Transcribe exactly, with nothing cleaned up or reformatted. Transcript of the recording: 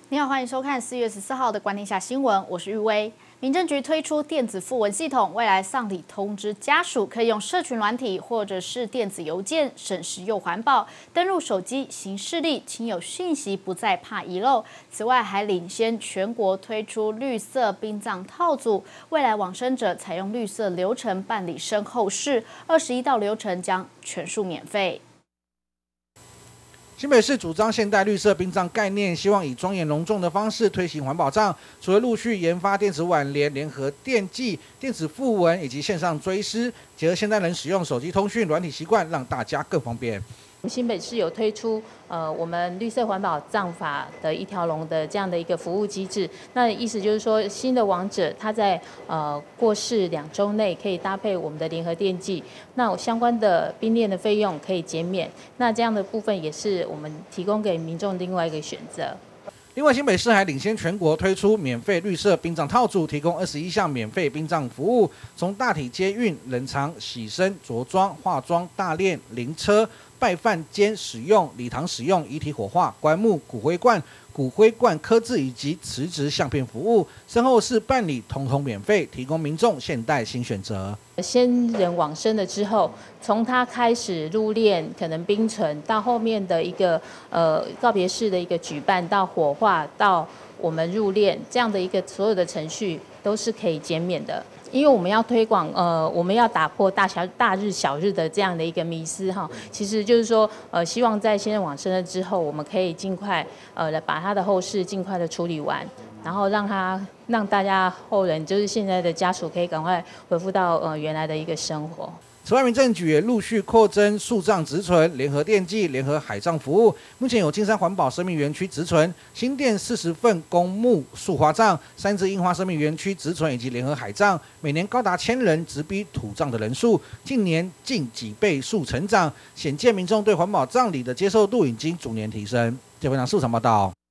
你好，欢迎收看四月十四号的《观天下新闻》，我是玉薇。民政局推出电子讣文系统，未来丧礼通知家属可以用社群软体或者是电子邮件，省时又环保。登入手机行事历，亲友讯息不再怕遗漏。此外，还领先全国推出绿色殡葬套组，未来往生者采用绿色流程办理身后事，二十一道流程将全数免费。 新北市主张现代绿色殡葬概念，希望以庄严隆重的方式推行环保葬。除了陆续研发电子挽联、联合电祭、电子讣文以及线上追思，结合现代人使用手机通讯软体习惯，让大家更方便。 新北市有推出呃我们绿色环保葬法的一条龙的这样的一个服务机制，那意思就是说，新的亡者他在呃过世两周内可以搭配我们的联合电祭，那相关的殡殓的费用可以减免，那这样的部分也是我们提供给民众另外一个选择。 另外，新北市还领先全国推出免费绿色殡葬套组，提供二十一项免费殡葬服务，从大体接运、冷藏、洗身、着装、化妆、大殓、灵车、拜饭间使用、礼堂使用、遗体火化、棺木、骨灰罐、骨灰罐刻字以及辞职相片服务，身后事办理统统免费，提供民众现代新选择。 先人往生了之后，从他开始入殓，可能冰存，到后面的一个呃告别式的一个举办，到火化，到我们入殓这样的一个所有的程序都是可以减免的。因为我们要推广，呃，我们要打破大小大日小日的这样的一个迷思哈。其实就是说，呃，希望在先人往生了之后，我们可以尽快呃来把他的后事尽快的处理完。 然后让他让大家后人，就是现在的家属，可以赶快恢复到呃原来的一个生活。 此外，民政局也陆续扩增树葬植存、联合电祭、联合海葬服务。目前有金山环保生命园区植存、新店四十份公墓树花葬、三只樱花生命园区植存以及联合海葬，每年高达千人，直逼土葬的人数，近年近几倍数成长，显见民众对环保葬礼的接受度已经逐年提升。这份数场报道。